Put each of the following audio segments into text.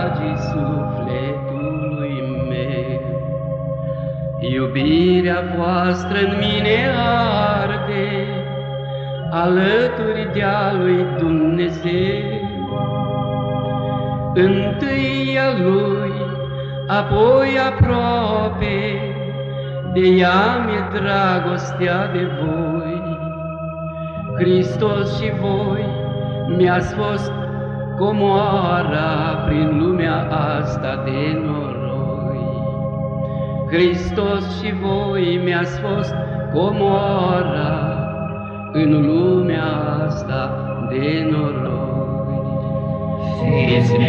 dragii sufletului meu. Iubirea voastră în mine arde, alături de-a lui Dumnezeu. Întâi a Lui, apoi aproape, de ea mi-e dragostea de voi. Hristos și voi mi-ați fost comoara prin lumea asta de noroi. Hristos și voi mi-ați fost comoara în lumea asta de noroi. Fiți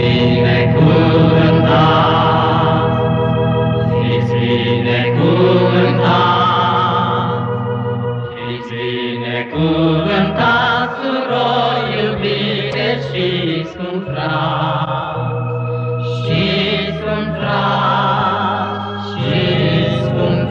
binecuvântați, fiți binecuvântați, fiți binecuvântați, surori iubite și scump frați, și scump frați, și scump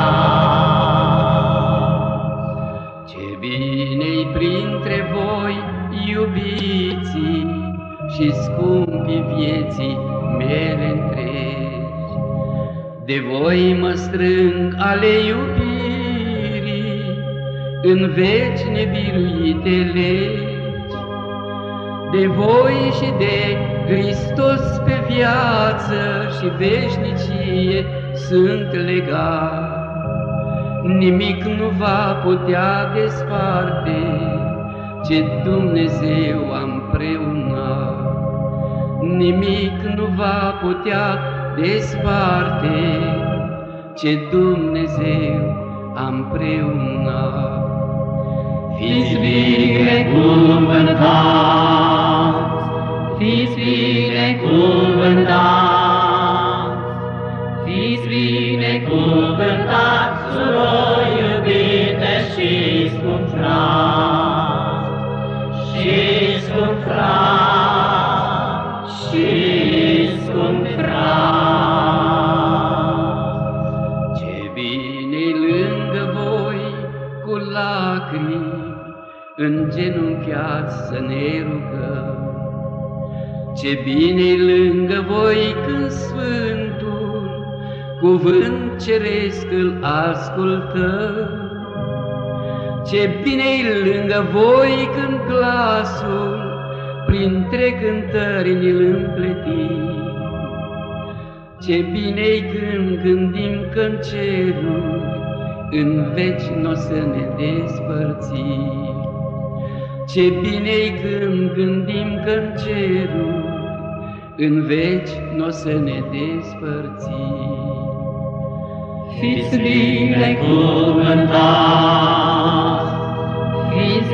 frați. Ce bine-i printre voi, iubiții, și scumpii vieții mele întregi. De voi mă strâng ale iubirii în veci nebiruite legi. De voi și de Hristos pe viață și veșnicie sunt legat. Nimic nu va putea desparte ce Dumnezeu a împreunat. Nimic nu va putea desparte ce Dumnezeu a împreunat. Fiți binecuvântați, fiți binecuvântați, fiți binecuvântați, surori iubite și scump frați, și scump frați, și scump frați. Ce bine-i lângă voi cu lacrimi îngenunchiați să ne rugăm. Ce bine-i lângă voi când Sfântul cuvânt ceresc îl ascultăm. Ce bine-i lângă voi când glasul printre cântări ni-l împletim. Ce bine-i când gândim că-n ceruri în veci n-o să ne despărțim. Ce bine-i când gândim că-n ceruri în veci n-o să ne despărțim. Fiți binecuvântați, fiți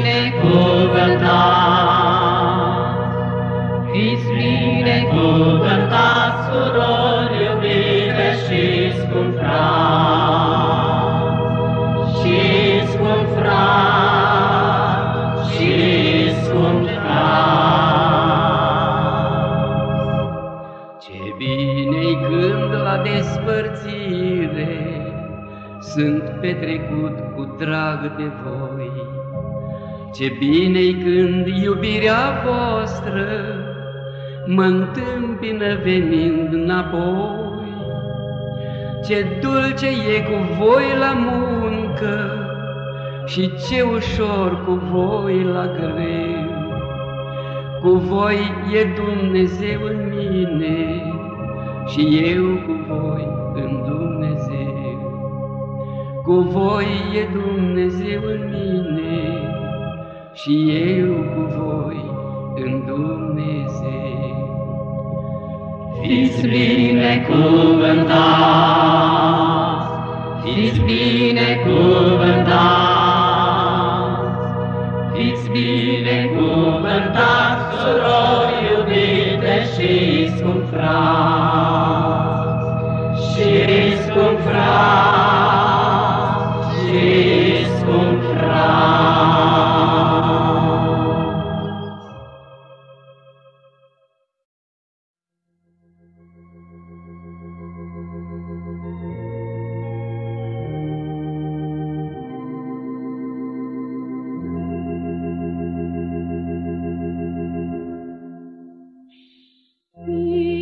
binecuvântați, fiți binecuvântați, surori iubite și scump frați, și scump frați, și scump frați. Ce bine-i când la despărțire sunt petrecut cu drag de voi. Ce bine-i când iubirea voastră mă întâmpină venind înapoi. Ce dulce e cu voi la muncă și ce ușor cu voi la greu. Cu voi e Dumnezeu în mine și eu cu voi în Dumnezeu. Cu voi e Dumnezeu în mine și eu cu voi în Dumnezeu. Fiți binecuvântați, fiți binecuvântați, fiți binecuvântați, surori iubite și scump frați, și scump frați, și scump frați. We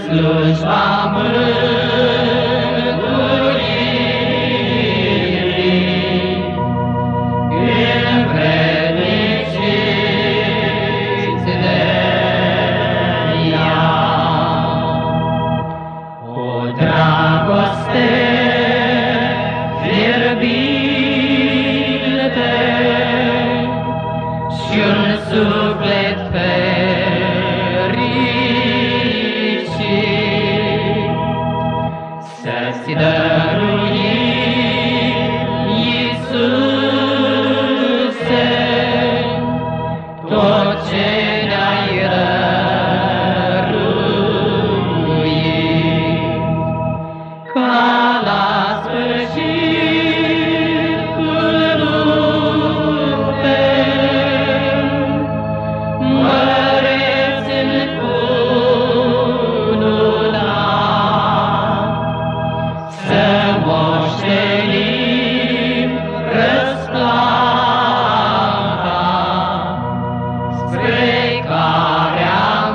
slujba mântuirii, învredniciți de ea. O dragoste fierbinte și-un suflet fericit, să-ți dăruim, Iisuse, tot ce ne-ai dăruit, ca la sfârșitul luptei, măreți în cununat, să moștenim răsplata spre care am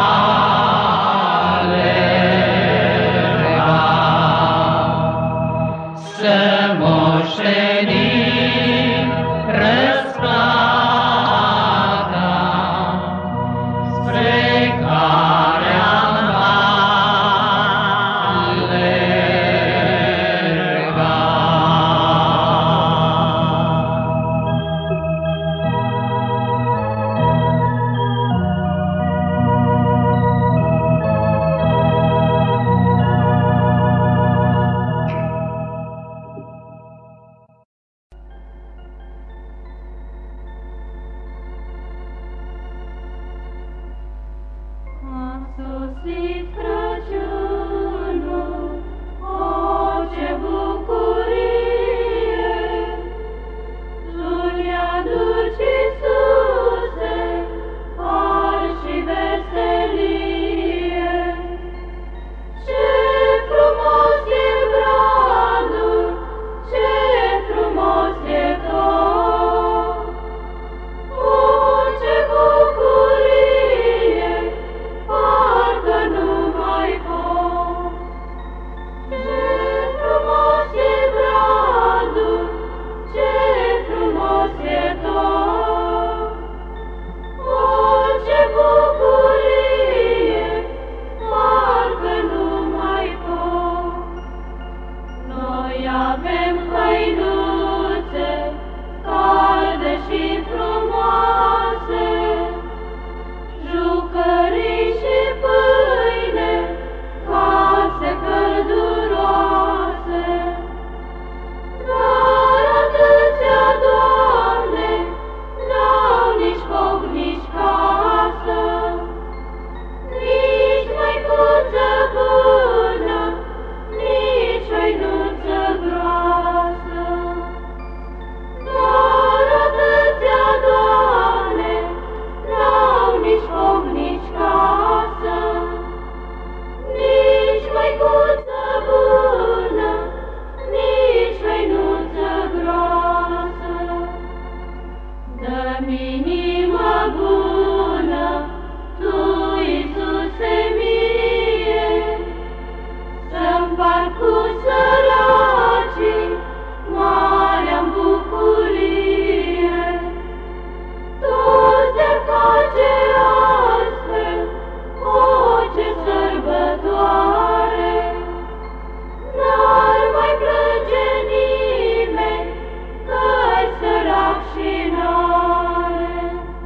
alergat, să moștenim răsplata spre care am A sosit Crăciunul, o, ce bucurie! Luni aduci, Iisuse, har și veselie. Ce frumos e bradul, ce frumos e tot! O, ce bucurie! Parcă nu mai pot. Ce frumos e bradul, ce frumos e tot. O, ce bucurie, parcă nu mai pot. Noi avem hăinuțe calde și frumoase, jucării și pâine, case călduroase. Dar atâția, Doamne, n-au nici foc, nici casă, nici măicuță bună, nici hăinuță groasă. Dar atâția, Doamne, n-au nici foc, nici casă, nici măicuță bună, nici hăinuță groasă. Dă-mi inimă bună, Tu, Iisuse mie, să-mi fac cu săracii marea-mi bucurie. Toți de face astfel, o, ce sărbătoare! N-ar mai plânge nimeni, că-i sărac și n-are.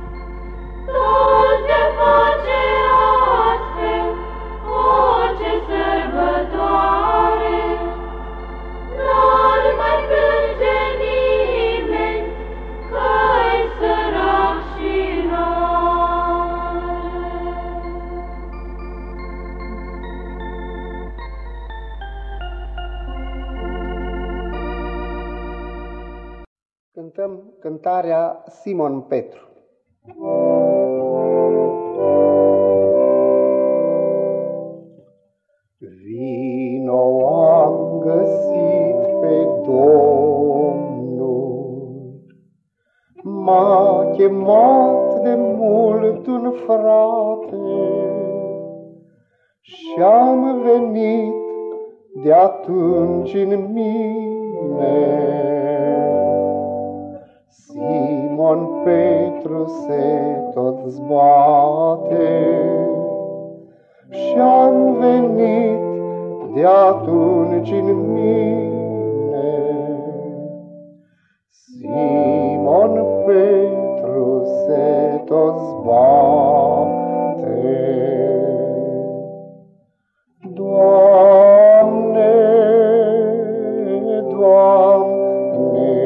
Toți de face astfel, o, ce sărbătoare! N-ar mai plânge nimeni, că-i sărac și n-are. Cântăm cântarea Simon Petru. Vino, am găsit pe Domnul, m-a chemat de mult un frate Și-am venit de atunci în mine. Simon Petru se tot zbate, și-am venit de atunci în mine. Simon Petru se tot zbate. Doamne, Doamne,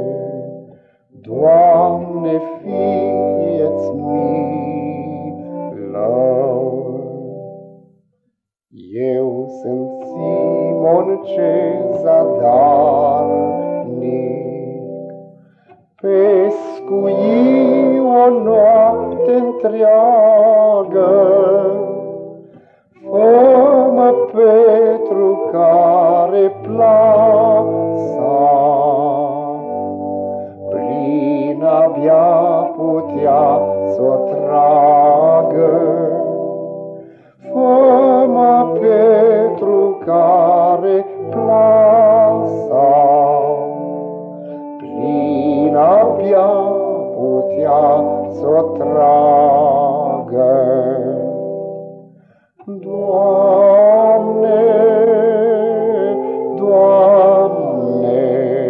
Doamne, fie-ți milă. Eu sunt Simon ce zadarnic, pescui o noapte întreagă. Fă-mă Petru care plasa, plin abia putea s-o tragă. Fă-mă Petru care plasa, plin abia putea s-o tragă. Doamne, Doamne,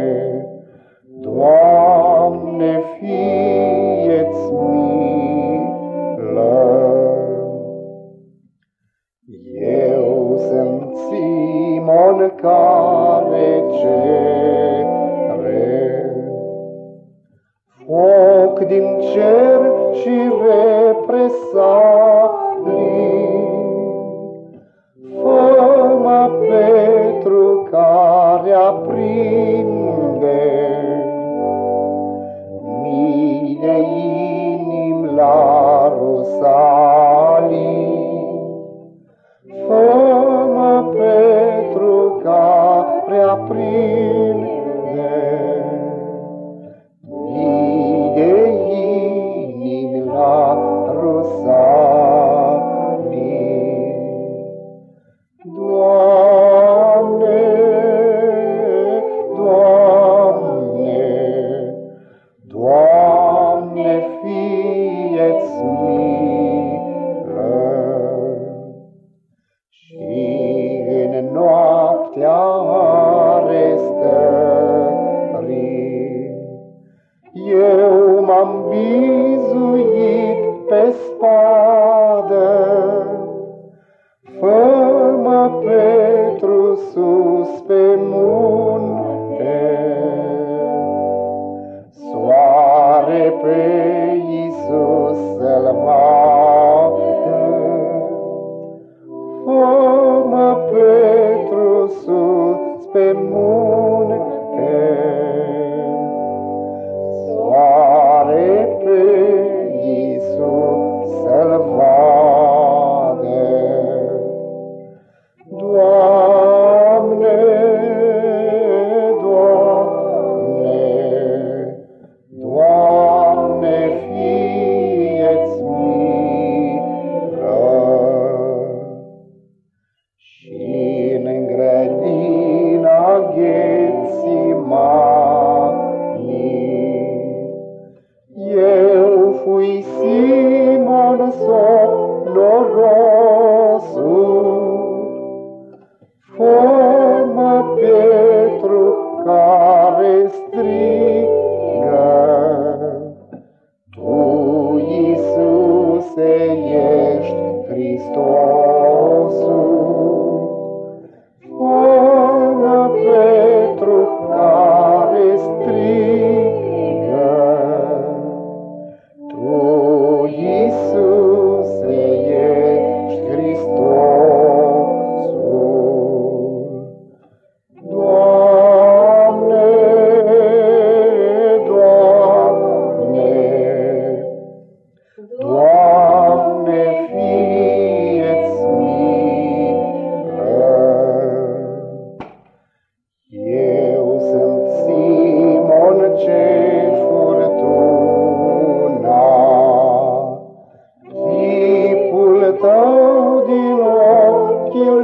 Doamne, fie-ți milă. Eu sunt Simon care cere foc din cer și represalii. Fă-mă Petru care aprinde mii de inimi la Rusalii. Fă-mă Petru care aprinde mii de inimi la Rusalii. Doamne, Doamne, Doamne, fie-ți milă. Și în noaptea arestării eu m-am bizuit pe spadă. Fă-mă Petru sus pe munte, soare pe Iisus să-L vadă. Fă-mă Petru sus pe munte, soare pe Iisus să-L vadă. Doamne, Doamne, Doamne, fie-ți milă. Și în grădina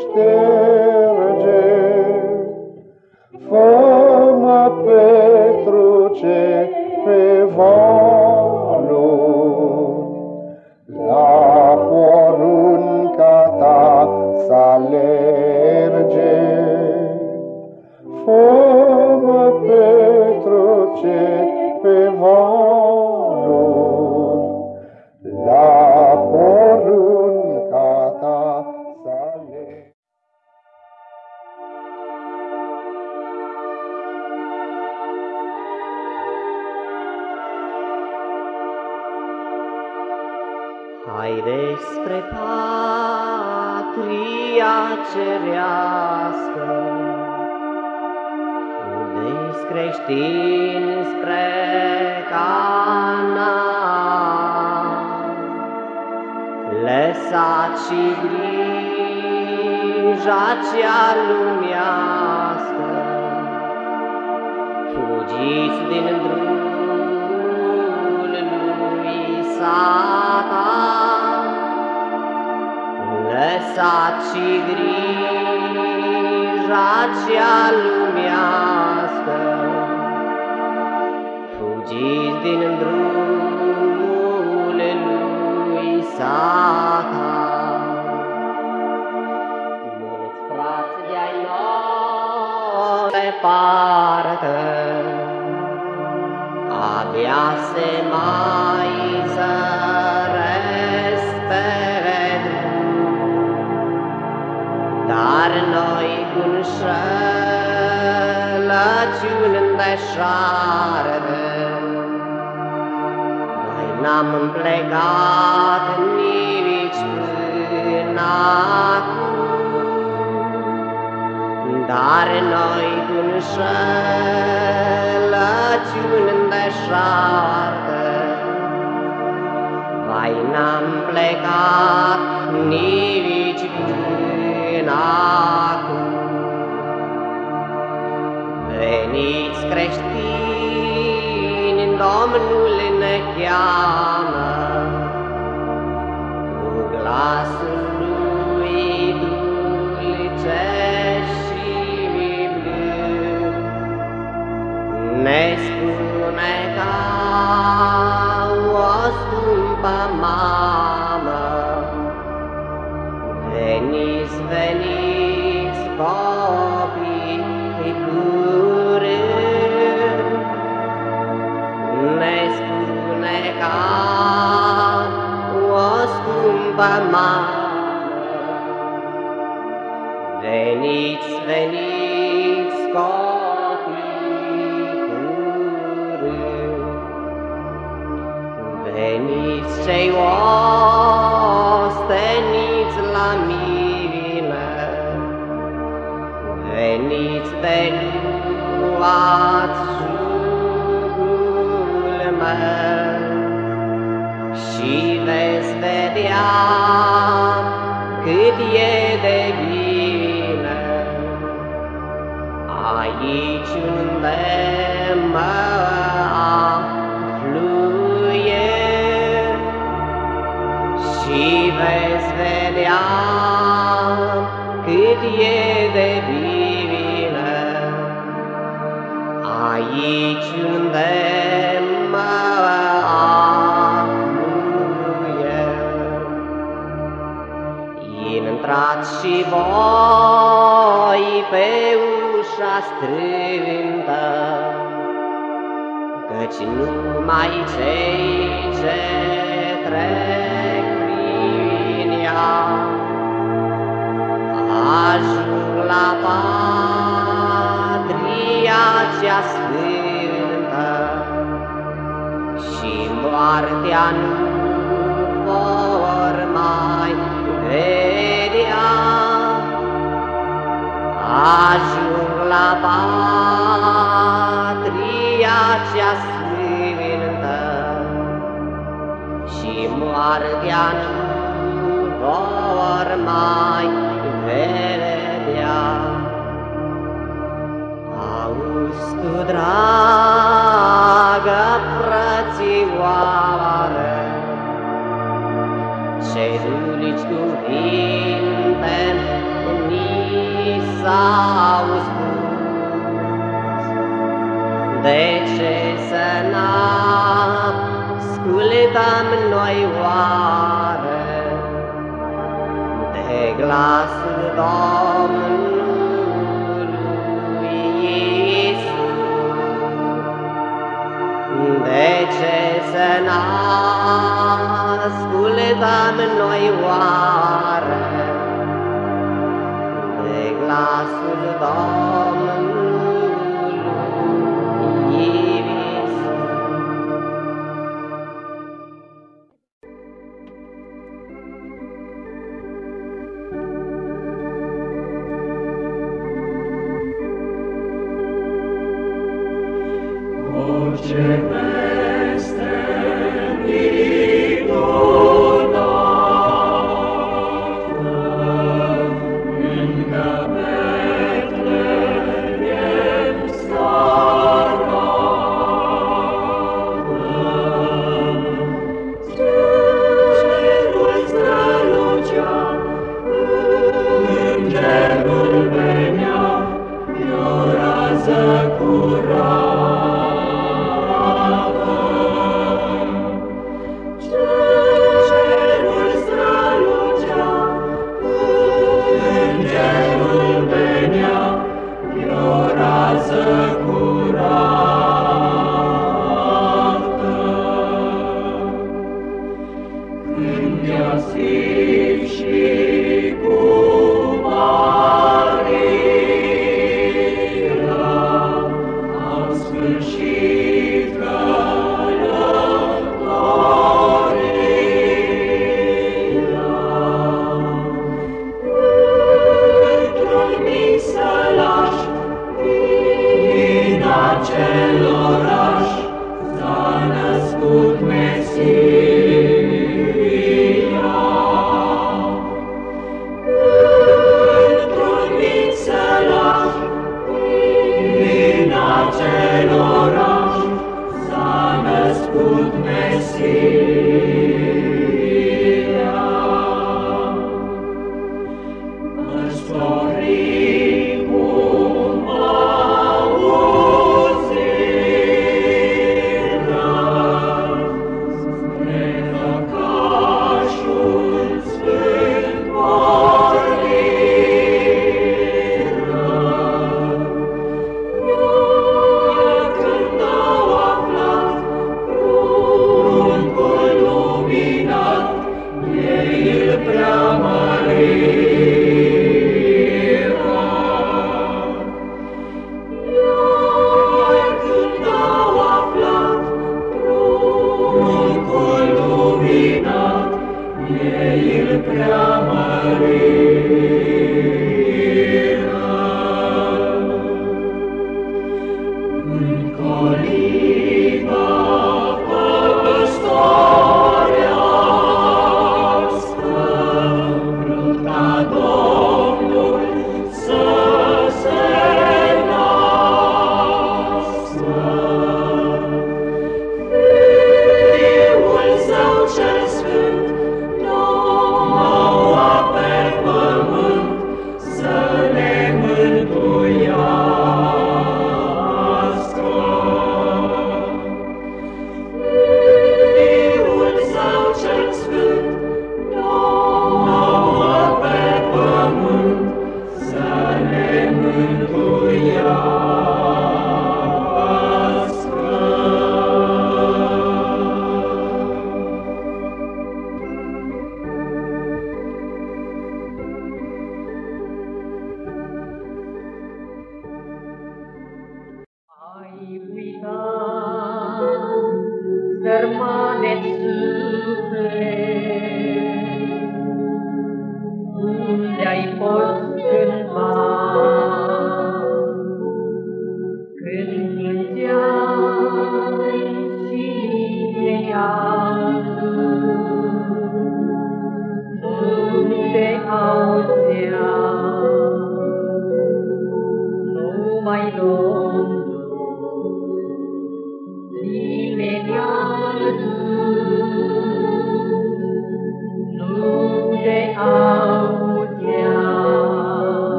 șterge. Fă-mă petruce pe valuri, la porunca ta s-alerge. Fă-mă petruce pe valuri, la porunca ta s-alerge. Haide spre patria cerească, fudeți creștini spre Canaan. Lăsați și grija cea lumească, fugiți din drumul lui Satan. Lăsați și grija cea lumească, fugiți din drumul lui Satan. Mulți frați de-ai noi departe, abia se mai zăresc pe drum, dar noi cu înșelăciuni îndeșarde, noi n-am plecat nici până acum, dar noi cu înșelăciuni îndeșarde, vai n-am plecat nici până acum. Veniți creștini, Domnul ne cheamă, cu glasul lui dulce și blând, ne spune ca o scumpă mamă: veniți, veniți, copii, curând. Ne spune ca o scumpă mamă: veniți, veniți, copii, curând. Veniți cei osteniți la mine, veniți, luați jugul meu și veți vedea cât e de bine aici unde mă aflu eu, și veți vedea cât e de bine aici unde mă aflu eu. Intrați și voi pe ușa strântă, căci numai cei ce trec prin ea ajung la patria cea sfântă, și moartea nu vor mai vedea. Ajung la patria cea sfântă și moartea nu vor mai vedea. Auzi tu, dragă frățioară, ce dulci cuvinte s-au spus. De ce să n-ascultăm noi oare de glasul Domnului Iisus? De ce să n-ascultăm noi oare de glasul Domnului Iisus? Orice peste minunată, încă Betlehem s-arată. Cerul strălucea, îngerul venea, e-o rază curată. Acelorași s-a născut Mesia. Într-un mic sălaș din acelorași s-a născut Mesia. Păstorii cum prea mărit.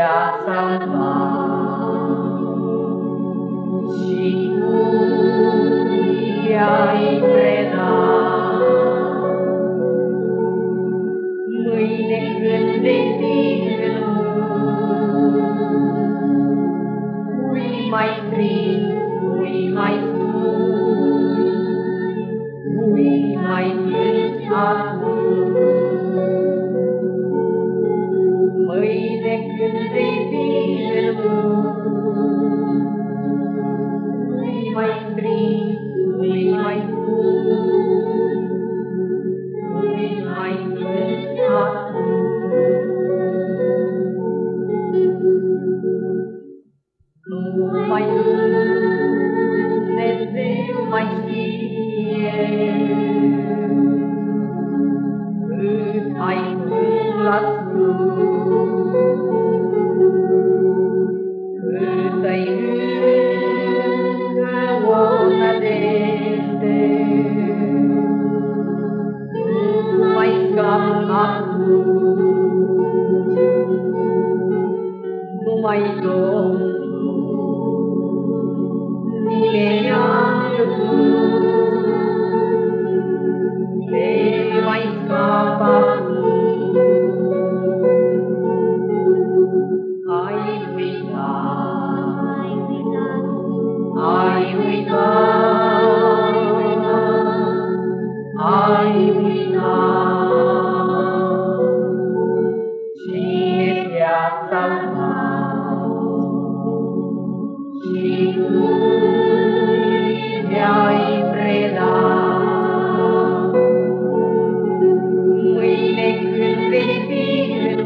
salva și tu i-ai predat. Mâine când vei fi în ui mai trist, ui mai spus, ui mai plângi acum. Mâine când vei fi în ui mai trist, ui mai spus, ui mai plângi acum. Numai Dumnezeu mai știe cât ai până la cât-i încă o nădejde, nu mai scap acum, numai Domnul ne-a trecut, te mai scap acum. Ai uitat, ai uitat, ai uitat cine te-a salvat și tu te-ai predat. Mâine când vei fi în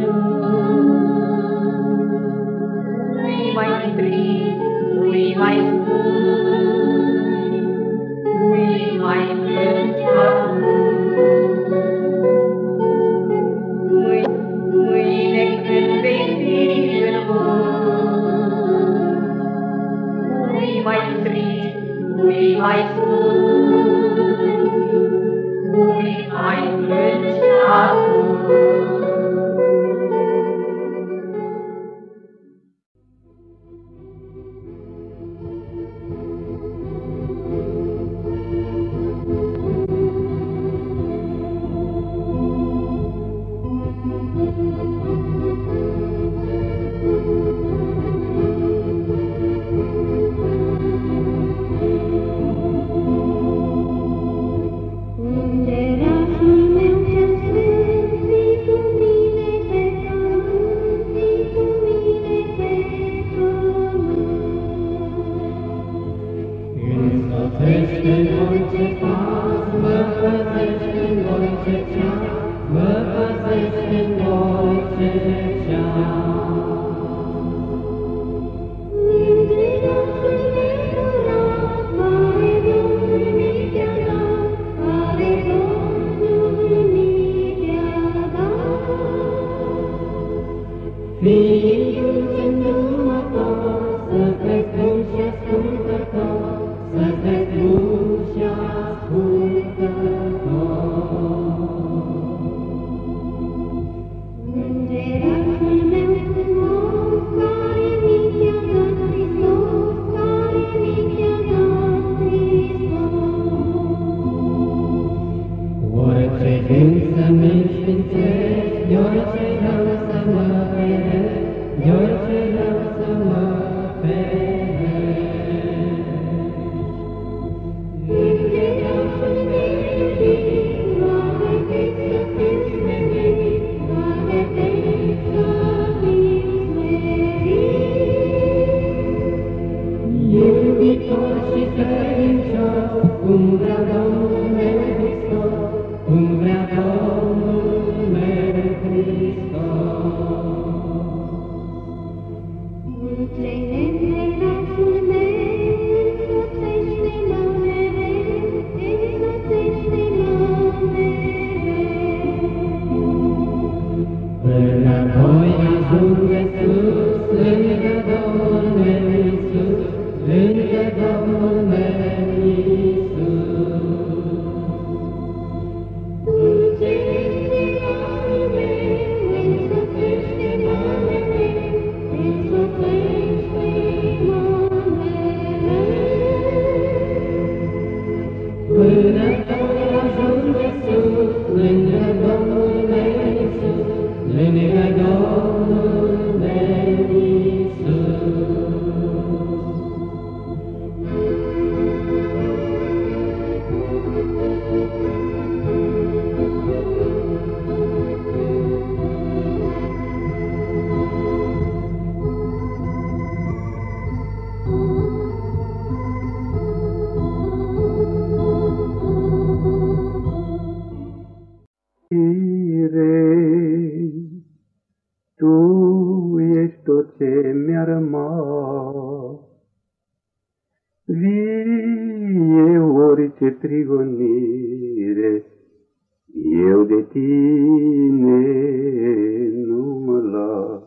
ui mai trist, ui mai spus, ui mai plângi acum. Mâine când vei fi în ui mai trist, ui mai spus, ui mai plângi acum. Orice rău să mă vedeți, orice rămas. Vie orice prigonire, eu de tine nu mă las.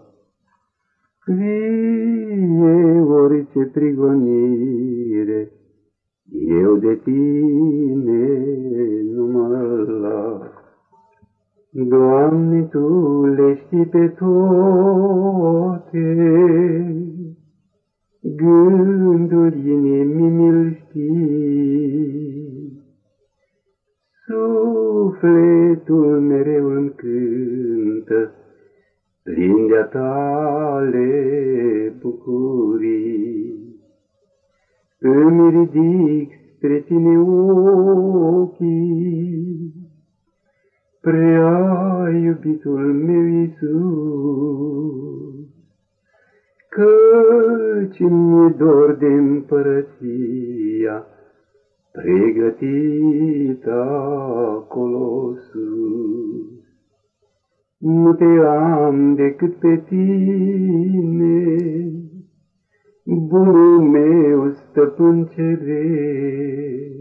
Vie orice prigonire, eu de tine nu mă las. Doamne, Tu le știi pe toate, gândul inimii mi-l știi. Sufletul mereu îmi cântă plin de-a Tale bucurii. Îmi ridic spre Tine ochii, prea iubitul meu Iisus, căci mi-e dor de împărăția pregătită acolo sus. Nu Te am decât pe Tine, bunul meu stăpân ceresc.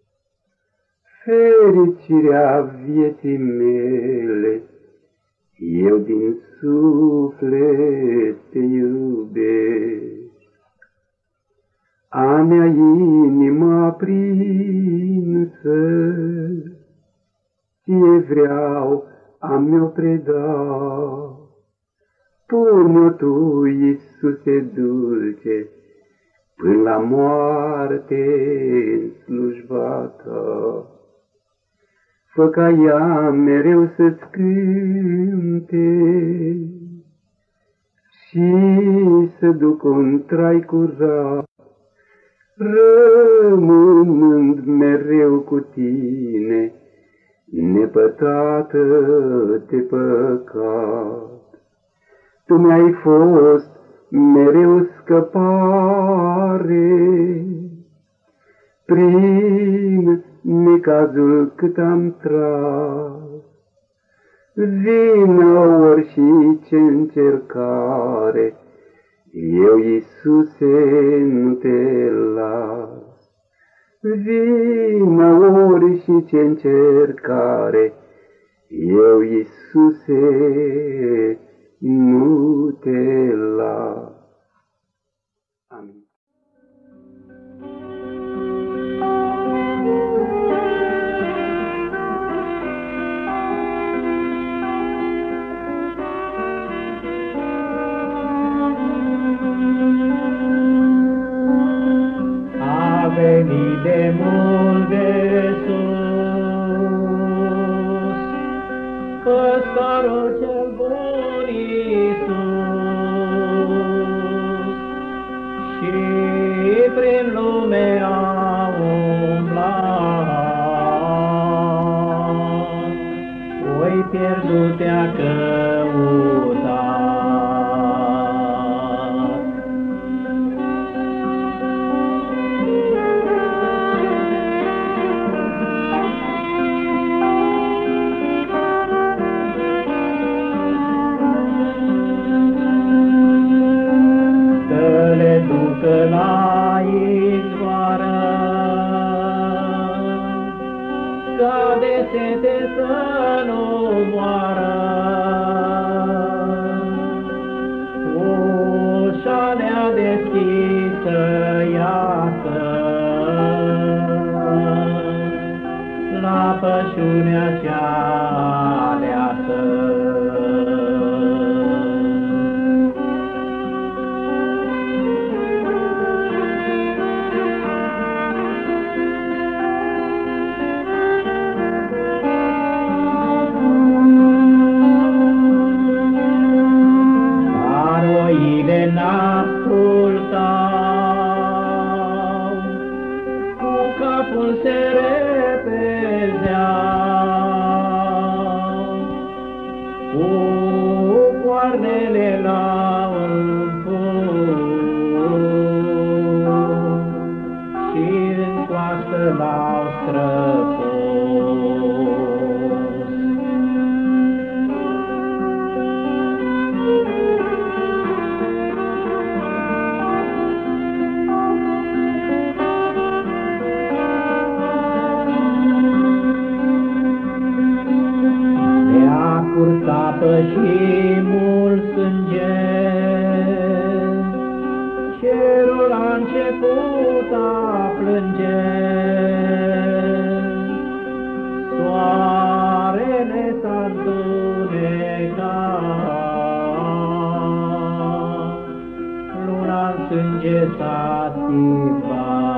Fericirea vieții mele, eu din suflet Te iubesc. A mea inimă aprinsă, Ție vreau a mi-o preda. Pune-o Tu, Iisuse dulce, până la moarte în slujba Ta. Fă ca ea mereu să-ți cânte și să duc un trai curat, rămânând mereu cu Tine, nepătată de păcat. Tu mi-ai fost mereu scăpare, prin necazul cât am tras. Vină orice încercare, eu, Iisuse, nu Te las. Vină orice încercare, eu, Iisuse, nu Te las. Amin. A venit de mult de sus, Păstorul cel bun Iisus, și prin lume a umblat, oi pierdut te-a căutat. Ducă la izvoară, ca de sete să nu moară. Ușa ne-a deschisă, iată, la pășunea cea aleasă. N-ascultau, cu capul se repezeau, cu coarnele la-un și în coastă l-au străpus. început a plânge, soarele s-a întunecat, luna în sânge s-a schimbat.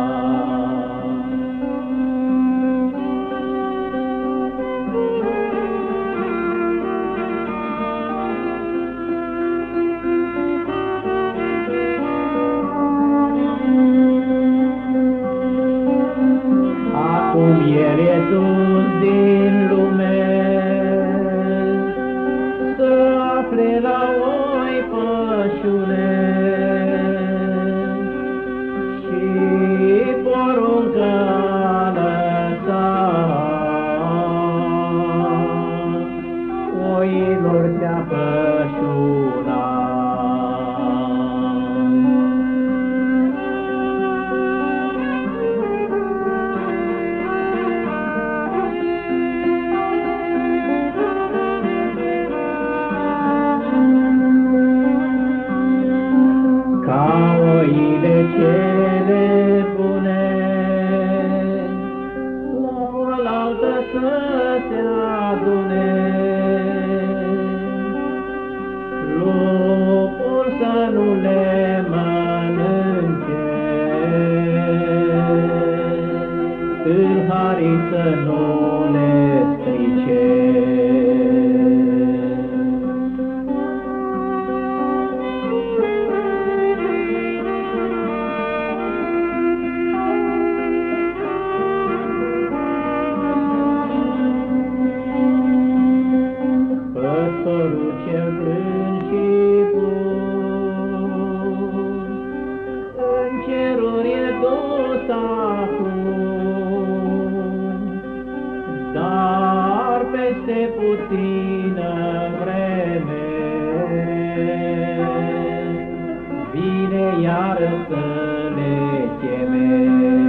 Acum El e dus din lume, să afle la oi pășune, și poruncă lăsa oilor de-a pășuna. Ca oile cele bune, la oaltă să se adune, lupul să nu le mănânce, tâlharii să nu le strice. Păstorul cel blând și bun, în ceruri e dus acum, dar peste puțină vreme vine iară să le cheme.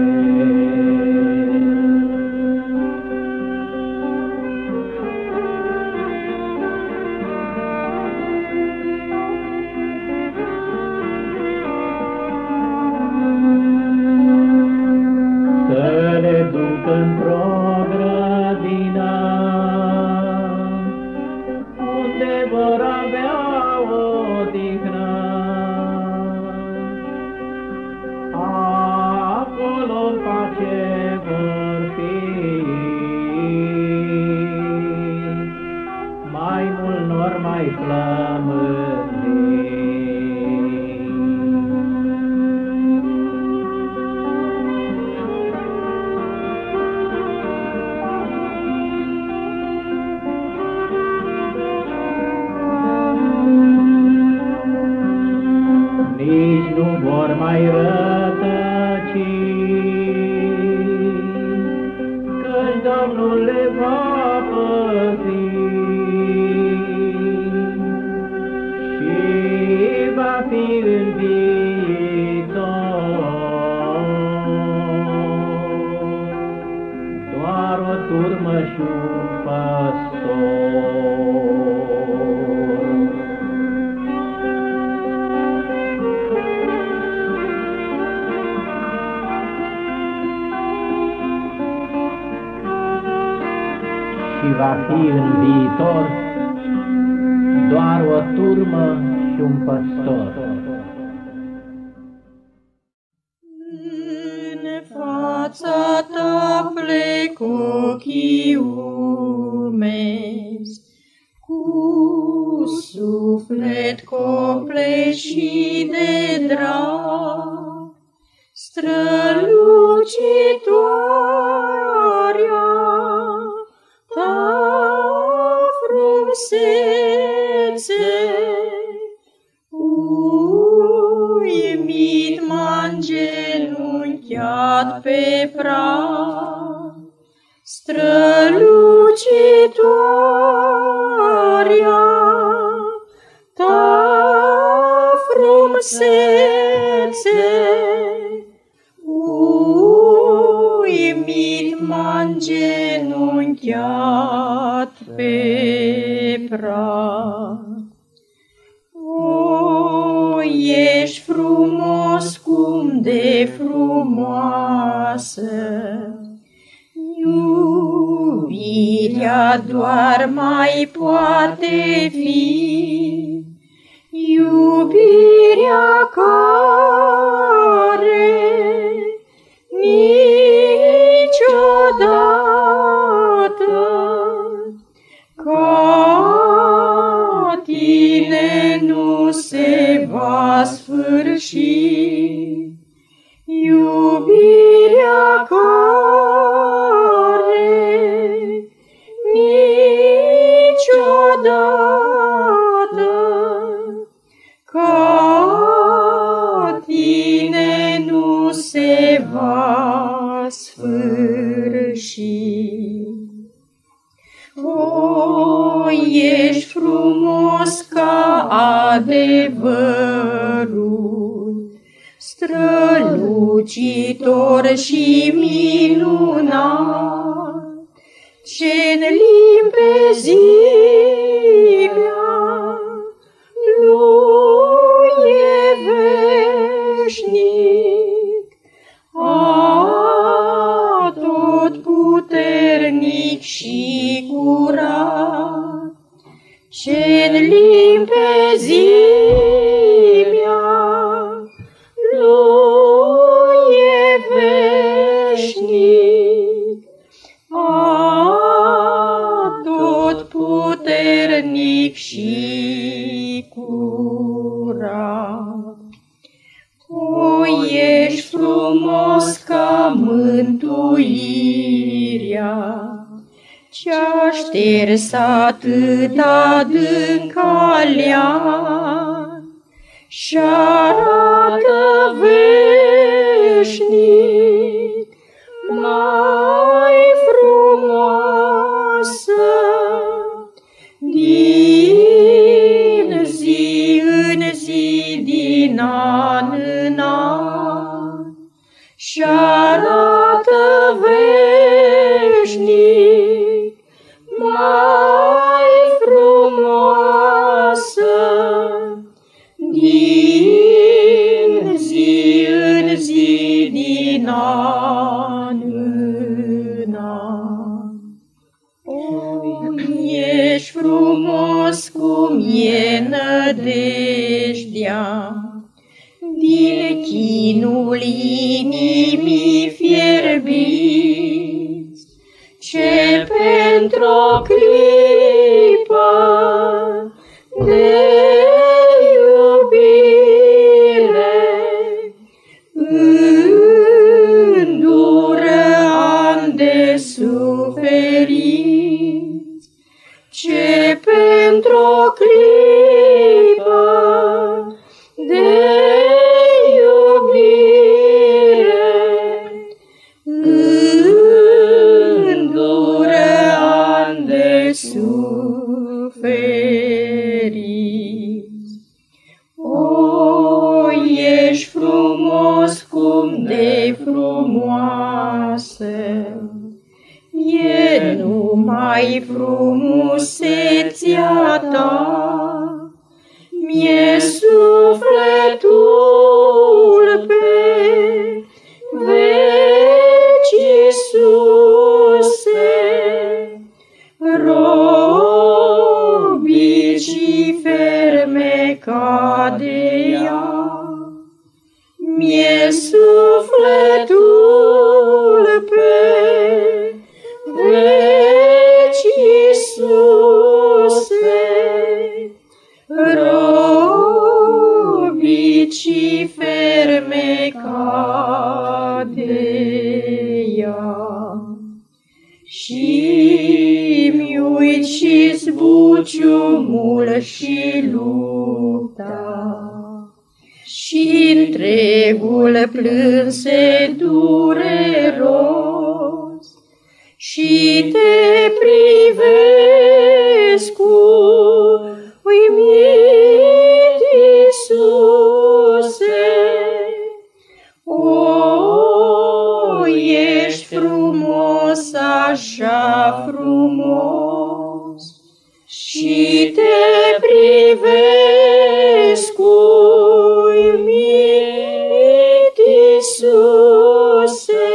Să le duc într-o grădină, unde vor avea odihnă. Acolo în pace vor fi, mai mult nor mai flămândi. Nici nu vor mai rătăci, căci Domnul le va păzi și va fi în viitor doar o turmă și un păstor. Și va fi în viitor doar o turmă și un păstor. În fața ta plec ochii urmezi, cu suflet complet și de drag, strălucitoarea ta frumusețe, uimit m-a îngenunchiat pe prag, strălucitoarea ta frumusețe, uimit m-a îngenunchiat pe prag. O, ești frumos cum de frumoasă. Iubirea doar mai poate fi, iubirea care niciodată ca tine nu se va sfârși, iubirea care niciodată ca tine nu se va sfârși. O, ești frumos ca adevărul, strălucitor și minunat, ce-n limpezimea lui e veșnic, atotputernic și curat, ce-n limpezimea lui e veșnic, atotputernic și curat. O, ești frumos ca mântuirea, ce-a șters atât adânc alea, și-arată veșnic mai frumoasă. Din zi în zi, din an în an, și-arată veșnic mai frumoasă. Din zi în zi, din an în an. Ești frumos cum e nădejdea, din chinul inimii fierbiți, ce pentru-o clipă de iubire îndură ani de suferinți, ce pentru-o clipă de iubire îndură ani de suferinți. O, ești frumos cum de frumoasă, e numai frumusețea ta. Mi-e sufletul pe veci, Iisuse, robit și fermecat de ea. Mi-e sufletul pe veci, Iisuse, robit și fermecat de ea. Și-mi uit și zbuciumul și lupta, și întregul plânse dureros, și te privesc cu uimit, Iisuse. O, ești frumos, așa frumos, și te privesc cu uimit, Iisuse,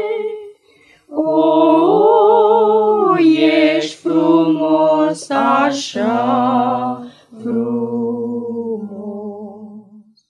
o, ești frumos, așa frumos.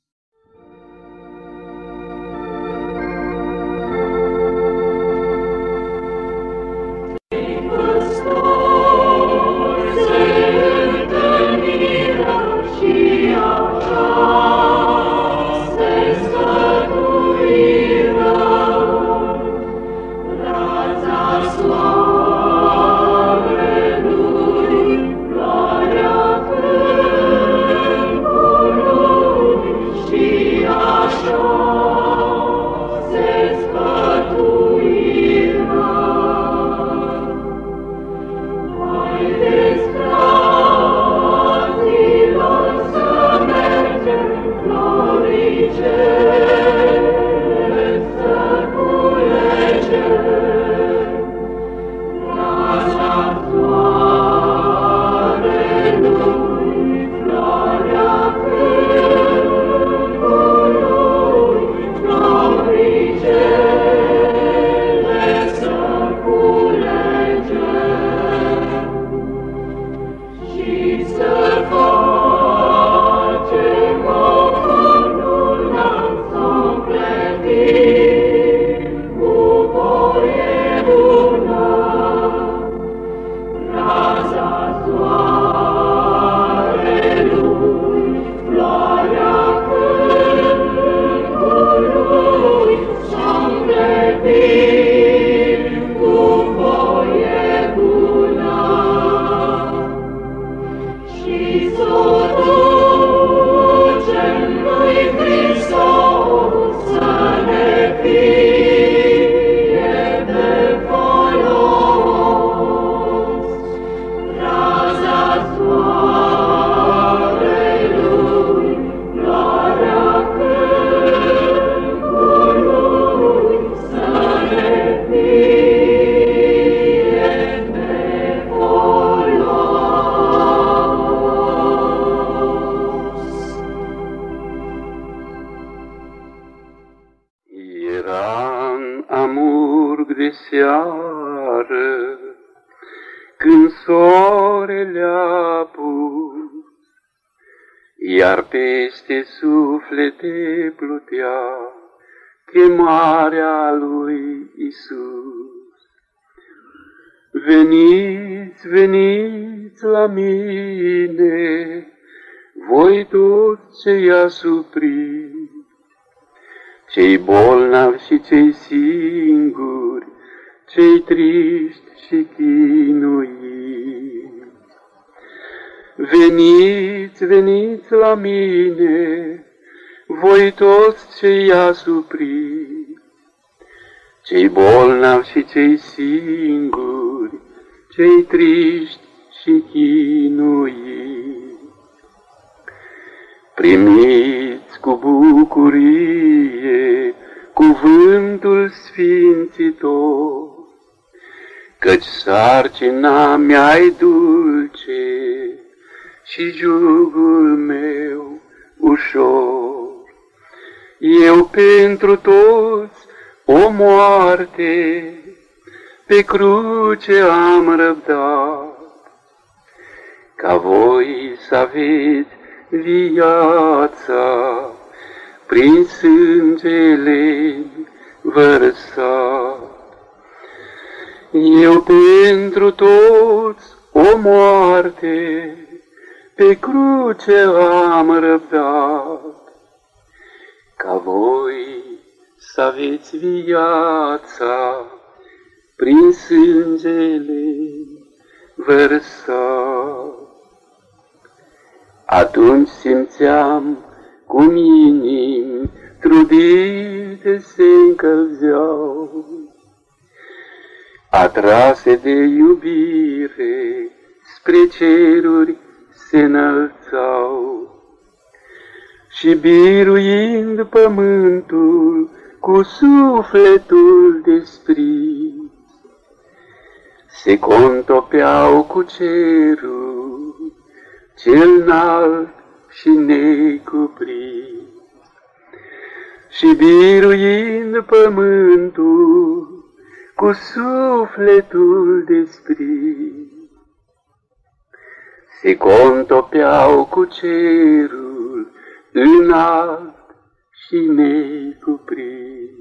de seară, când soarele a pus, iar peste suflete plutea chemarea lui Isus. Veniți, veniți la mine, voi toți ce-i asupriți, cei bolnavi și cei singuri, cei triști și chinuiți. Veniți, veniți la mine, voi toți ce-i asupriți, cei bolnavi și cei singuri, cei triști și chinuiți. Primiți cu bucurie cuvântul sfințitor, căci sarcina mea-i dulce și jugul meu ușor. Eu pentru toți o moarte pe cruce am răbdat, ca voi să aveți viața prin sângele vărsat. Eu pentru toți o moarte pe cruce am răbdat, ca voi să aveți viața prin sângele vărsat. Atunci simțeam cum inimi trudite se încălzeau, atrase de iubire spre ceruri se înălțau, și biruind pământul cu sufletul desprins, se contopeau cu cerul cel înalt și necuprins. și biruind pământul cu sufletul desprins, se contopeau cu cerul înalt și necuprins.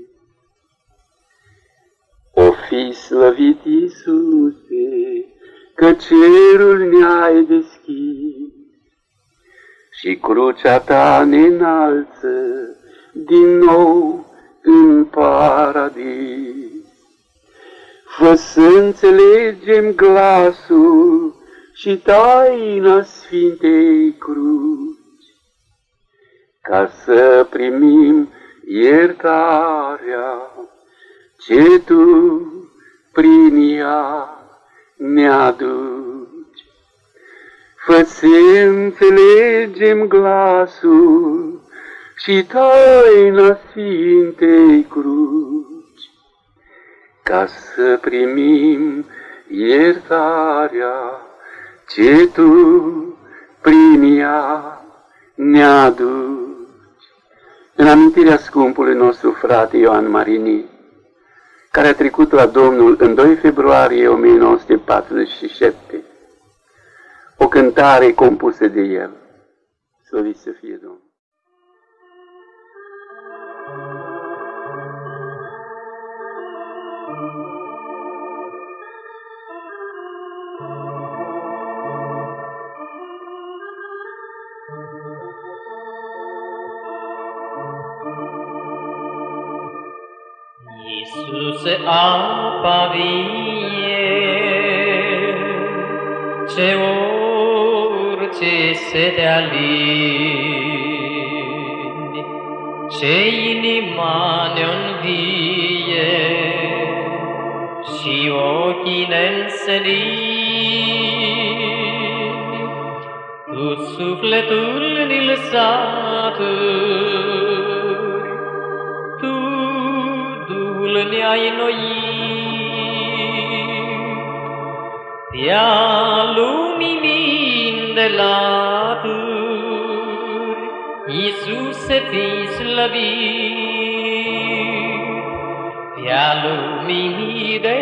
O fi slăvit, Iisuse, că cerul ne-ai deschis și crucea ta ne înalță din nou în paradis. Fă să înțelegem glasul și taina Sfintei Cruci, ca să primim iertarea ce Tu prin ea ne-aduci. Fă să înțelegem glasul și taina Sfintei Cruci, ca să primim iertarea ce Tu prin ea ne-aduci. În amintirea scumpului nostru frate Ioan Marini, care a trecut la Domnul în 2 februarie 1947, o cântare compusă de el. Slăvit să fie Domnul! Iisuse, apa vie, ce orice sete alini, ce inima ne-nvie și ochii ne-nselini, Tu sufletul ni-l saturi, Tu ne-ai înnoit, Te-a luminit de laturi, Iisuse, fii slăvit. Te-a luminit de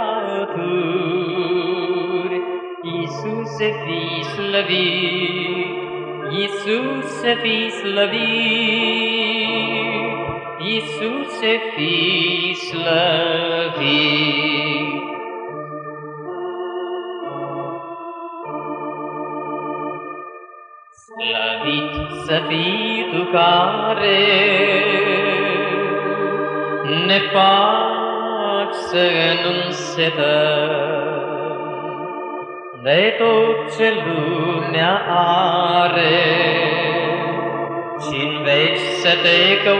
laturi, Iisuse, fii slăvit. Iisuse, fii slăvit. Iisuse, fii slăvit. Slăvit să fii Tu care ne faci să nu însetăm de tot ce lumea are, și-n veci să Te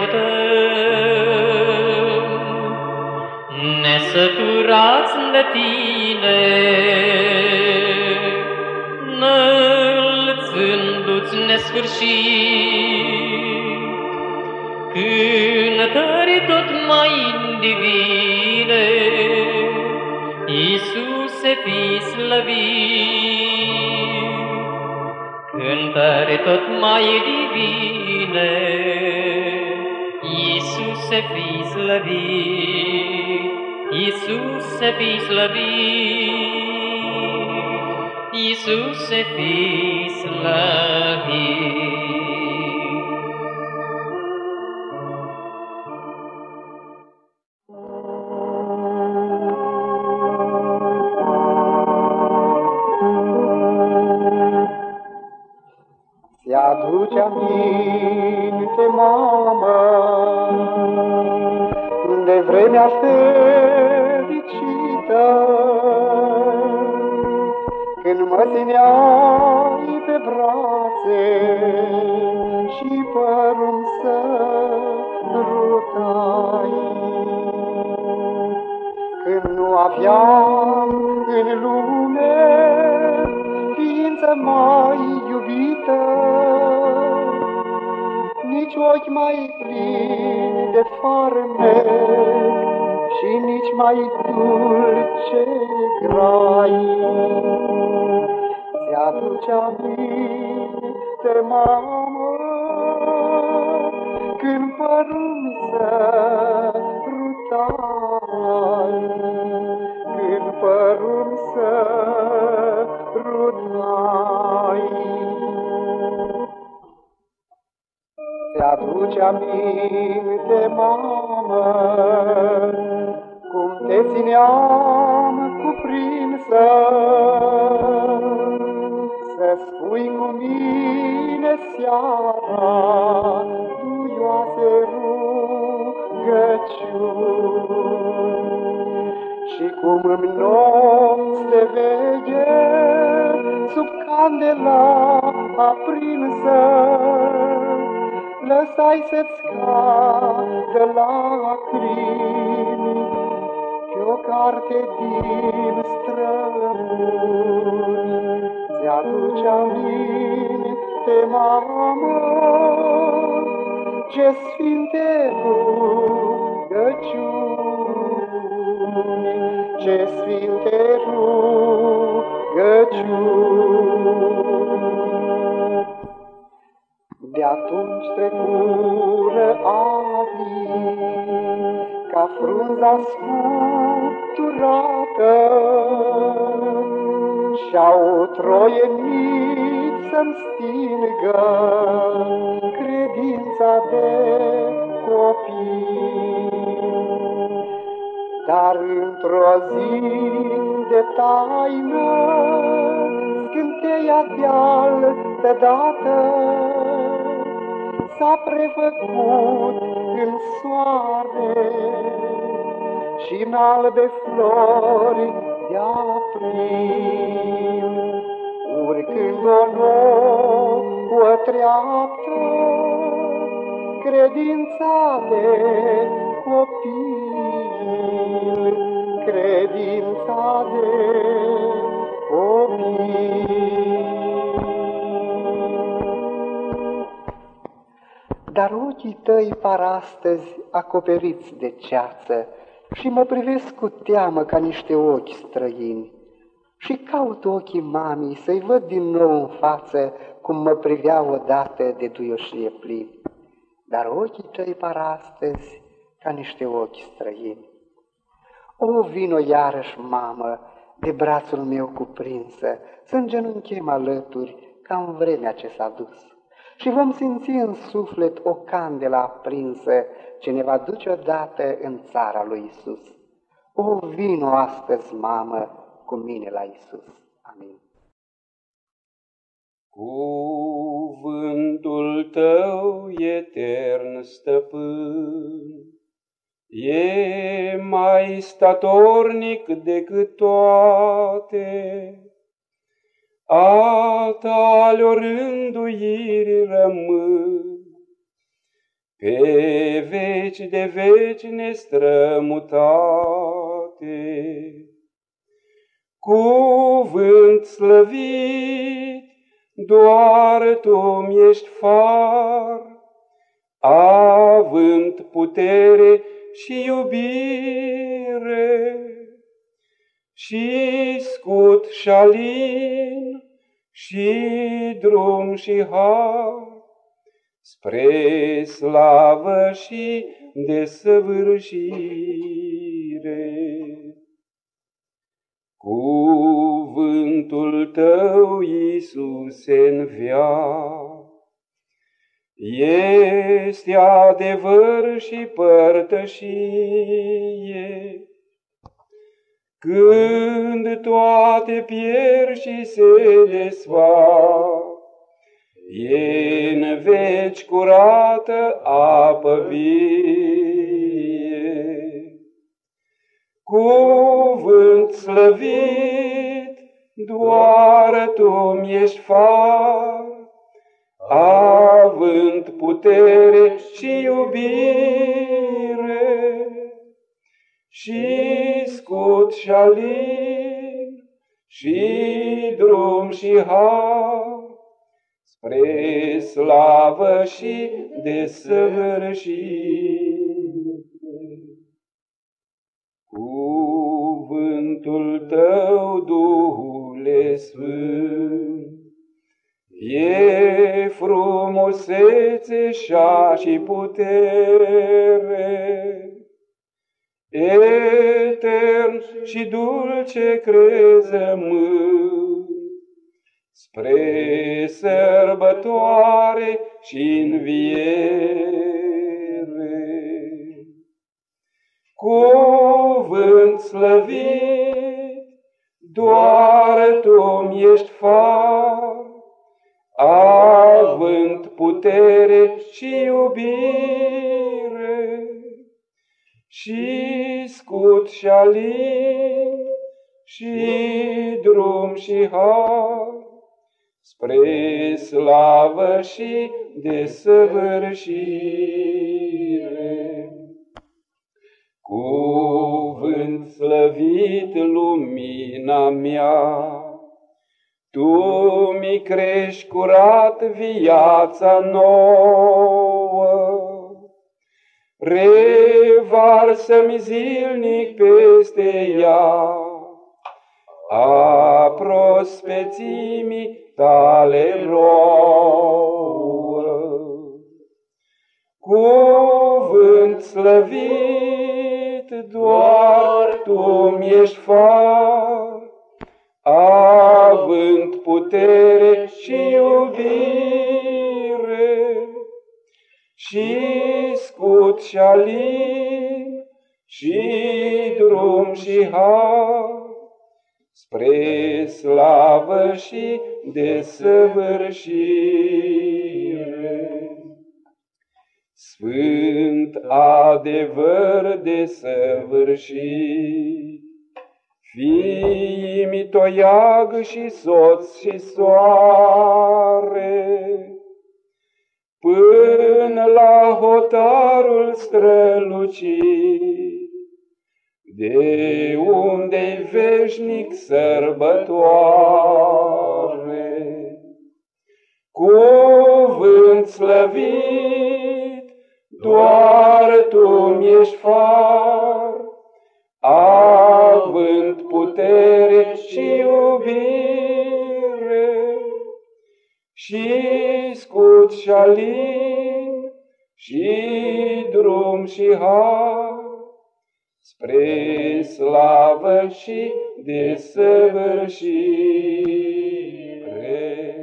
căutăm, nesăturați de Tine, înălțându-ți nesfârșit, cântări tot mai divine, Iisuse, fii slăvit. Cântări tot mai divine, Iisuse, fii slăvit. Iisuse, fii slăvit. Iisuse, fii slăvit. Ți-aduce aminte, mamă, de vremea fericită, când mă țineai pe brațe și părul-mi sărutai, când nu aveam în lume ființă mai iubită, nici ochi mai plini de farmec și nici mai dulce grai. Ți-aduce aminte, mamă, când părul sărutai, când părul sărutai. Ți-aduce aminte, mamă, cum te țineam cuprinsă, să spui cu mine seara duioase rugăciuni. Și cum în nopți de veche, sub candela aprinsă, lăsai să-ți cadă lacrimi pe o carte din străbuni. Ți-aduce aminte, mamă, ce sfinte rugăciuni, ce sfinte rugăciuni. De-atunci trecură ani, ca frunza scuturată, și-au troienit să-mi stingă credința de copii. Dar într-o zi de taină scânteia de-altă dată s-a prefăcut în soare și în albe flori de april, urcând o nouă treaptă, credința de copil, credința de copil. Dar ochii tăi par astăzi acoperiți de ceață și mă privesc cu teamă ca niște ochi străini. Și caut ochii mamii să-i văd din nou în față cum mă privea odată de duioșie plin. Dar ochii tăi par astăzi ca niște ochi străini. O, vino iarăși, mamă, de brațul meu cuprinsă, să îngenunchem alături ca în vremea ce s-a dus. Și vom simți în suflet o candelă aprinsă ce ne va duce odată în țara lui Isus. O, vino astăzi, mamă, cu mine la Isus. Amin. Cuvântul tău etern, stăpân, e mai statornic decât toate. A tale rânduiri rămân, pe veci de veci nestrămutate. Cuvânt slăvit, doar tu mi-ești far, având putere și iubire, și scut și alin, și drum și har, spre slavă și desăvârșire. Cuvântul tău, Iisuse-n veac, este adevăr și părtășie. Când toate pierd și se desfac, e în veci curată apă vie. Cuvânt slăvit, doar tu mi-ești far, având putere și iubire, și scut și alin, și drum și har, spre slavă și desăvârșire. Cuvântul tău, Duhule Sfânt, E frumusețe și putere, etern și dulce crezământ, spre sărbătoare și înviere. Cuvânt slăvit, doar Tu-mi ești far, având putere și iubire, și scut și alin, și drum și har, spre slavă și desăvârșire. Cuvânt slăvit, lumina mea, Tu mi crești curat viața nouă, revarsă-mi zilnic peste ea a prospețimii Tale rouă. Cuvânt slăvit, doar Tu-mi ești far, având putere și iubire, și scut și alin, și drum și har, spre slavă și desăvârșire. Sfânt adevăr desăvârșit, fii-mi toiag și soț și soare, până la hotarul strălucit, de unde-i veșnic sărbătoare. Cuvânt slăvit, doar Tu-mi ești far, având putere și iubire, și scut și alin, și drum și har, spre slavă și desăvârșire.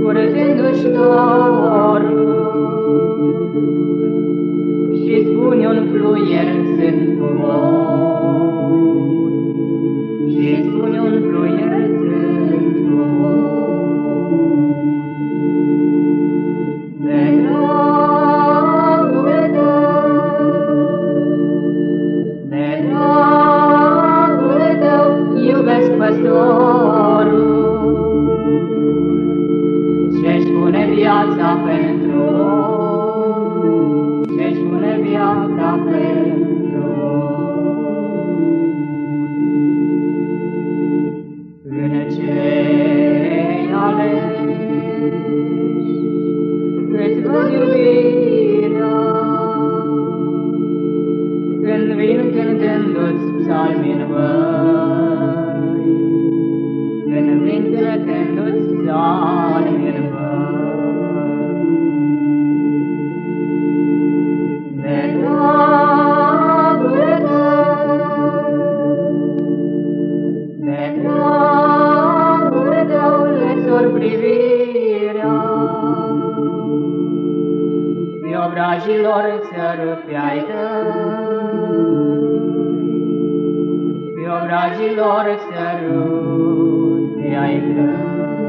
Și spune un fluier sunt bun, și spune un fluier sunt bun. De dragul tău, iubesc păstorul, ce-și pune viața pentru, ce-și pune viața pentru. În cei aleși îți văd iubirea, când vin cântându-ți psalmi în văi, când vin cântându-ți psalmi în văi. De dragul tău le sor privirea, pe obrajilor țărupi ai tăi, pe obrajilor țărupi ai tăi.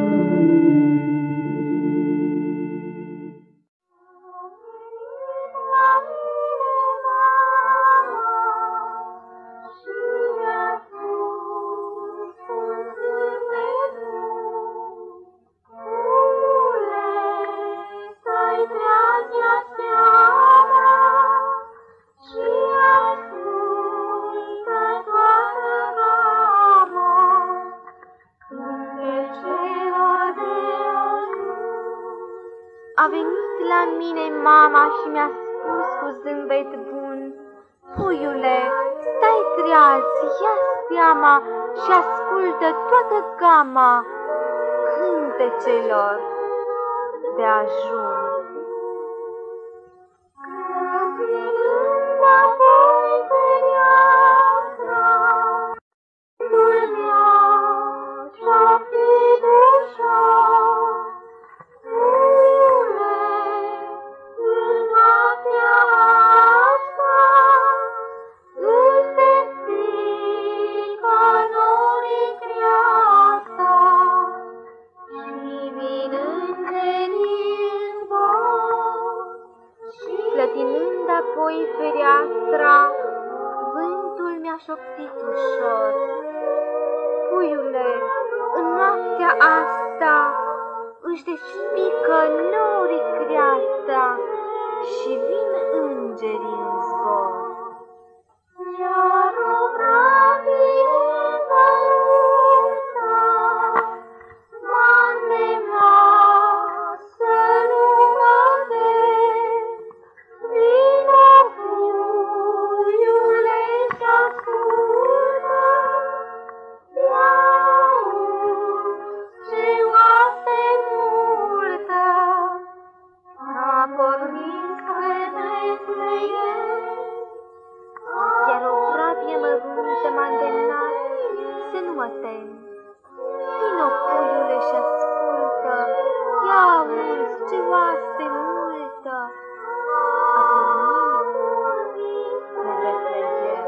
A venit la mine mama și mi-a spus cu zâmbet bun: puiule, stai treaz, ia seama și ascultă toată gama cântecelor de ajun. Clătinând apoi fereastra, vântul mi-a șoptit ușor: puiule, în noaptea asta își despică norii creasta și vin îngerii în zbor. Iar o bravită m-a înlemnat să nu cade. Vino, puiule, și ascultă, ia-uzi ce oaste multă a pornit către Pleieri. Iar o vrabie măruntă m-a îndemnat să nu mă tem. Vino, puiule, și ascultă, ia-uzi ce oaste multă a pornit către Pleieri.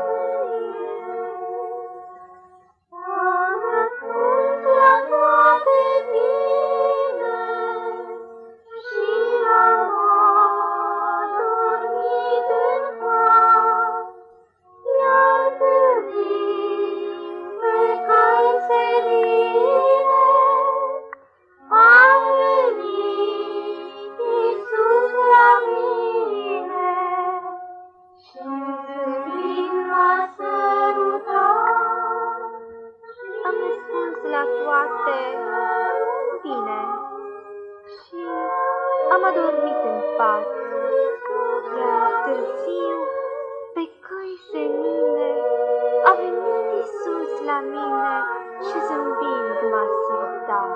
Am răspuns la toate bine și am adormit în pas, iar târziu pe cai serine am venit Iisus la mine și zâmbind m-a sărutat. Am răspuns la toate bine și am adormit în pat, iar târziu pe căi senine a venit Iisus la mine și zâmbind m-a sărutat.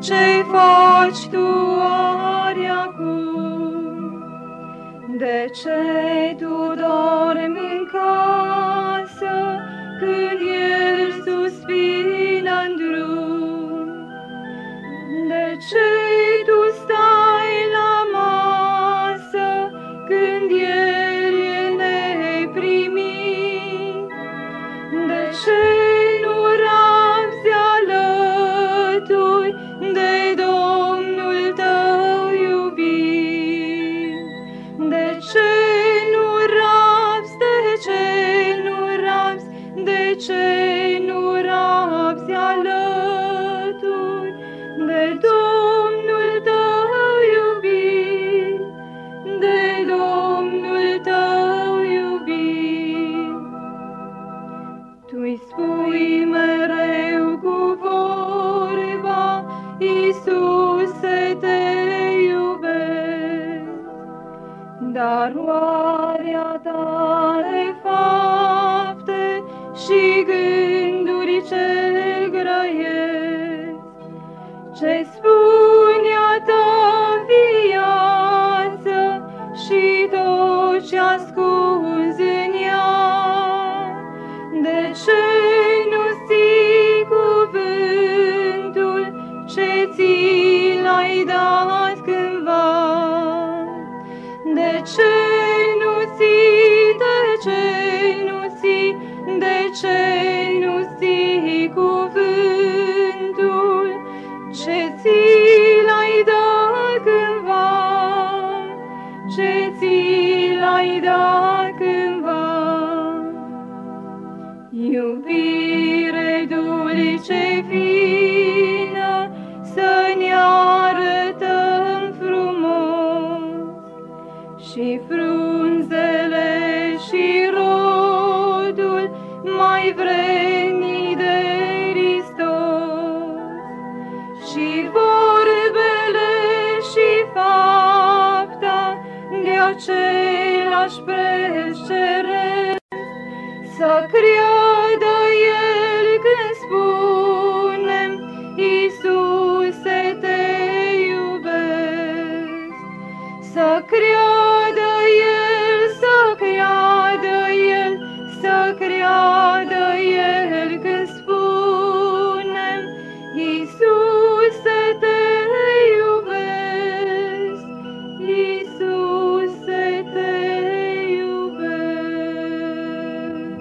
ce faci tu ori acum? De ce tu dormi în casă când el suspină-n drum? De ce tu stai la masă când el e neprimit? De ce nu rabzi alături de Domnul tău iubit? De ce nu rabzi, de ce nu rabzi, de ce nu rabzi alături de Domnul tău iubit, de Domnul tău iubit? Tu-i spui mereu cu vorba, Iisuse, te iubesc, dar oare a tale fapte și gânduri ce grăiesc? Ce spune a ta viață și tot ce ascunzi în ea? De ce nu ții cuvântul ce ți l-ai dat cândva? De ce nu ții, de ce nu ții, de ce nu ții cuvântul ce ți l-ai dat cândva, ce ți l-ai dat cândva? Iubire dulce fină, să ne arătăm frumos, și frunzele și rodul mai vrednic de Hristos, și vorbele și fapta de același preț ceresc, să creadă el când spunem, Iisuse, te iubesc. Să creadă el, să creadă el, să creadă el când spunem, Iisuse, te iubesc, Iisuse, te iubesc.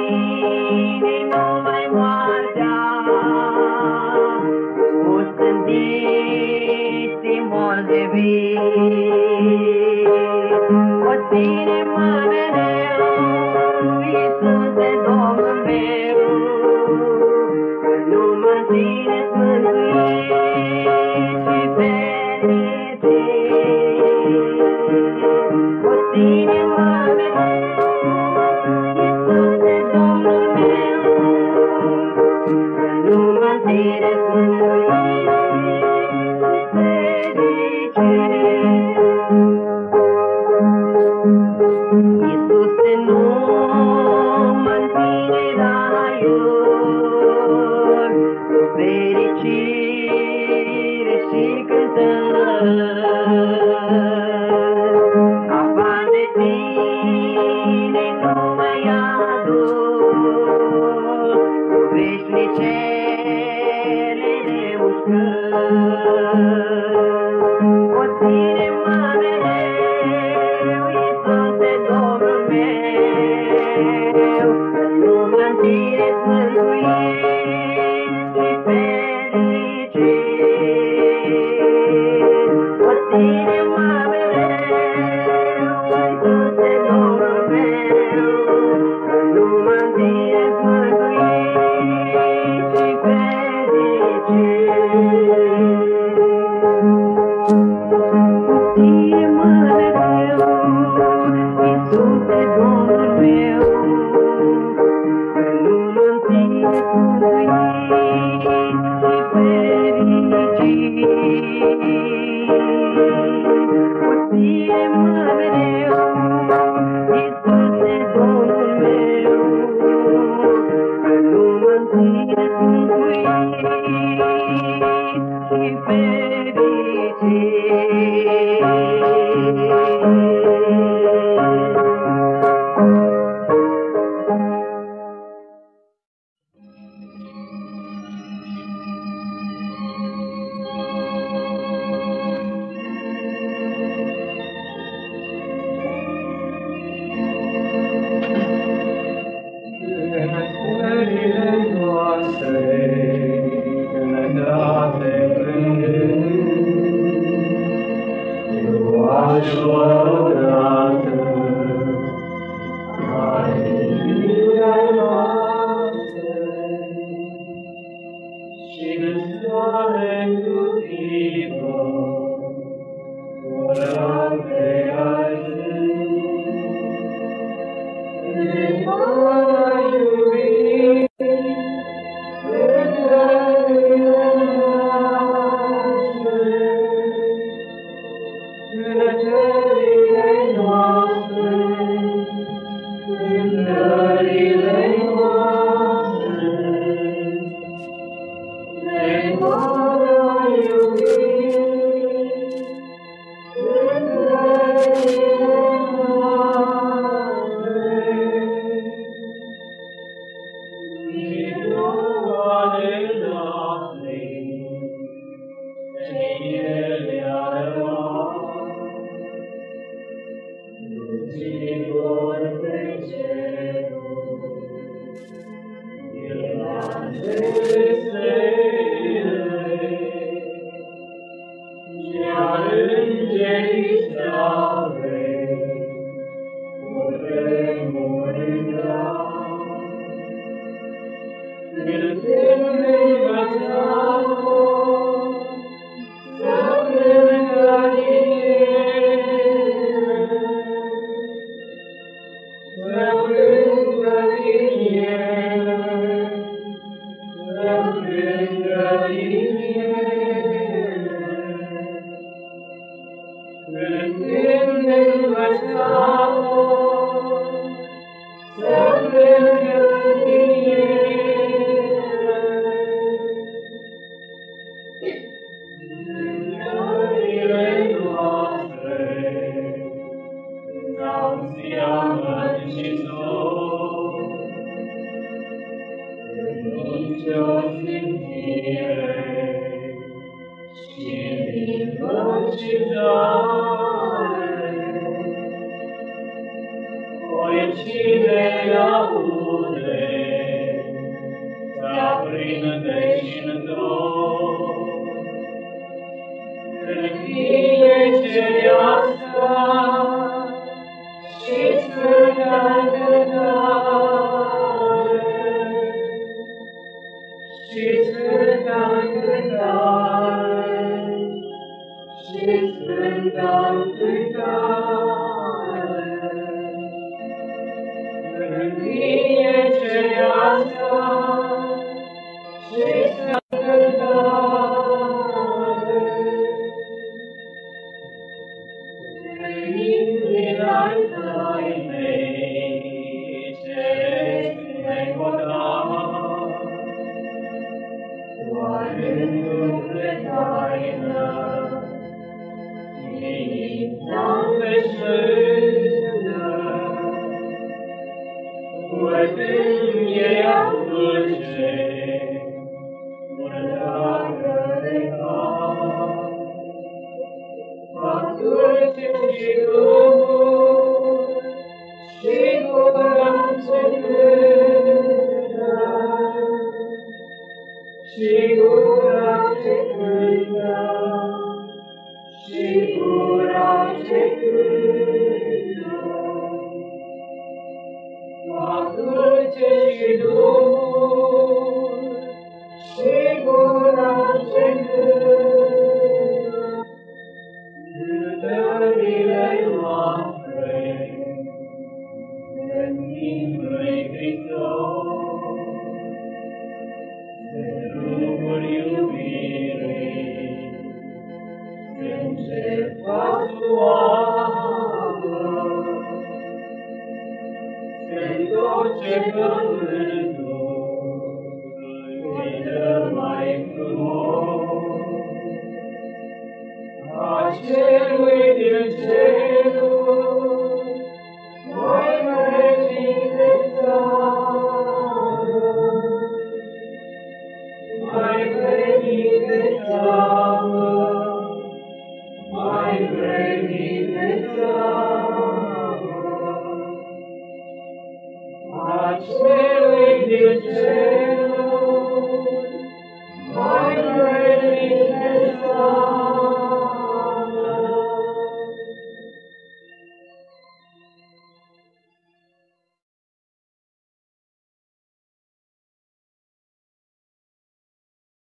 tine numai moartea, usândiți moldeviți. O ține-mă mereu, Iisuse, Domnul meu, nu mă țineți mântuit și fericit. O ține-mă mereu, Iisuse, Domnul meu, nu mă țineți mântuit și fericit. Iisuse, nu mă-nține raiul, fericire și cântări. Afară de tine nu mai aduc veșnicele de uscări. O ține-mă mereu, Iisuse, Domnul meu, nu mă-nțineți mântuit și fericit. O ține-mă mereu, Iisuse, Domnul meu, nu mă-nțineți mântuit și fericit. Ține-mă mereu, Iisuse, Domnul meu, nu mă-nțineți mântuit și fericit. O ține-mă mereu, Iisuse, Domnul meu, nu mă-nțineți mântuit și fericit. Țările noastre, înălțate plângând, luați-o odată, iubirea noastră, și în soare întuzită, orate azi. Cine aude nădejde și în dor. În fie cerească și sfântă cântare, și sfântă cântare, și sfântă cântare. În fie cerească și sfântă cântare, din ai tăi mei cerești negodat, oarându-mi pe taină, inima-mi sfântă, văd-mi ea dulce, mândră de cap, fac dulce și dulce,